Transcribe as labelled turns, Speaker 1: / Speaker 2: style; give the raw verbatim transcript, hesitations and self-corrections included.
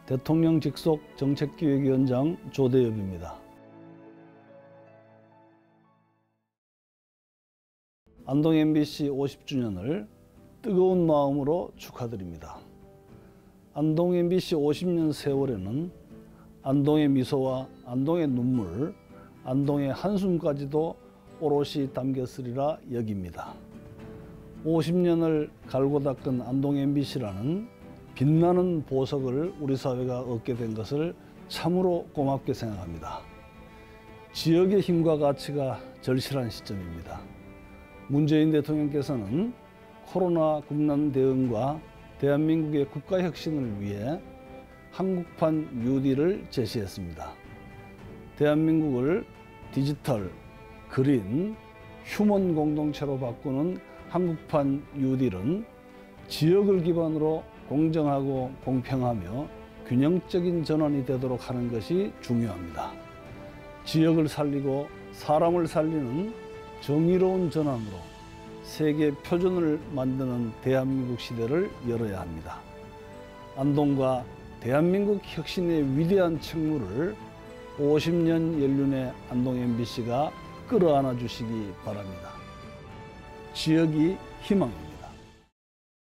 Speaker 1: 대통령 직속 정책기획위원장 조대엽입니다. 안동 엠비씨 오십 주년을 뜨거운 마음으로 축하드립니다. 안동 엠비씨 오십 년 세월에는 안동의 미소와 안동의 눈물, 안동의 한숨까지도 오롯이 담겼으리라 여깁니다. 오십 년을 갈고 닦은 안동 엠비씨라는 빛나는 보석을 우리 사회가 얻게 된 것을 참으로 고맙게 생각합니다. 지역의 힘과 가치가 절실한 시점입니다. 문재인 대통령께서는 코로나 국난 대응과 대한민국의 국가혁신을 위해 한국판 뉴딜을 제시했습니다. 대한민국을 디지털, 그린, 휴먼 공동체로 바꾸는 한국판 뉴딜은 지역을 기반으로 공정하고 공평하며 균형적인 전환이 되도록 하는 것이 중요합니다. 지역을 살리고 사람을 살리는 정의로운 전환으로 세계 표준을 만드는 대한민국 시대를 열어야 합니다. 안동과 대한민국 혁신의 위대한 책무를 오십 년 연륜의 안동 엠비씨가 끌어안아 주시기 바랍니다. 지역이 희망입니다.